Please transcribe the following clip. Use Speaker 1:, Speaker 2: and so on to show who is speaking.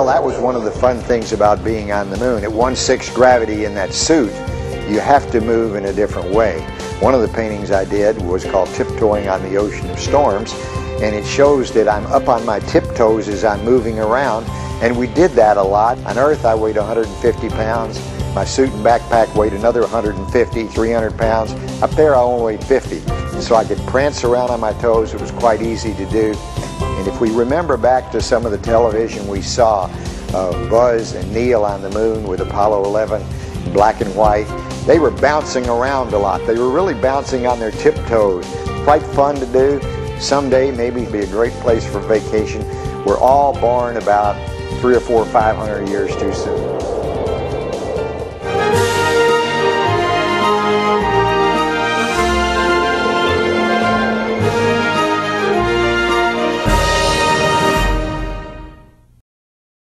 Speaker 1: Well, that was one of the fun things about being on the moon. At 1/6 gravity in that suit, you have to move in a different way. One of the paintings I did was called Tiptoeing on the Ocean of Storms, and it shows that I'm up on my tiptoes as I'm moving around, and we did that a lot. On Earth, I weighed 150 pounds. My suit and backpack weighed another 150, 300 pounds. Up there, I only weighed 50. So I could prance around on my toes. It was quite easy to do. And if we remember back to some of the television we saw, Buzz and Neil on the moon with Apollo 11, black and white, they were bouncing around a lot. They were really bouncing on their tiptoes. Quite fun to do. Someday, maybe it'd be a great place for vacation. We're all born about 300 or 400 or 500 years too soon.